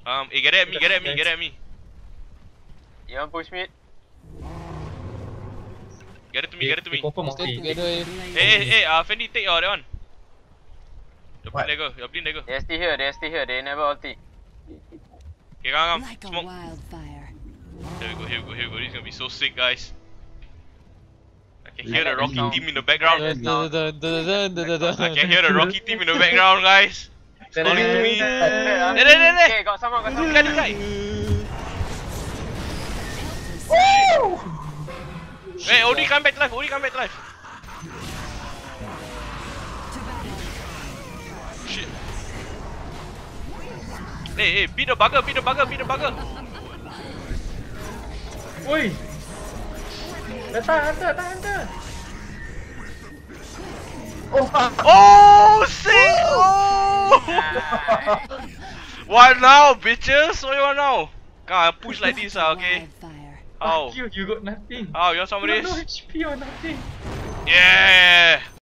Get at me, get at me, get at me. You want push mid? Get it to me, get it to me. Confirm Stay okay. together. Fendi, take that one. Your What? blink dagger, your blink dagger. They're still here, they're still here. They never ulti. Okay, come, Like a smoke. wildfire. Here we go, here we go, here we go. This is gonna be so sick, guys. I can hear Yeah, the Rocky no. team in the background. Dun, dun, dun, dun, dun, dun, dun, I dun. can hear the Rocky team in the background, guys. Calling to me. There. There. Okay, got someone, got This someone. guy, this guy. Hey, Odie come back to life, Odie come back to life. Shit. Hey, beat the bugger, beat the bugger, beat the bugger. Oi. Hunter. Oh fuck. Oh, sick! Oh! What now, bitches? What you want now? Can't push like this, okay? Wildfire. How? Fuck you got nothing. How? You want some of No this? HP or nothing. Yeah!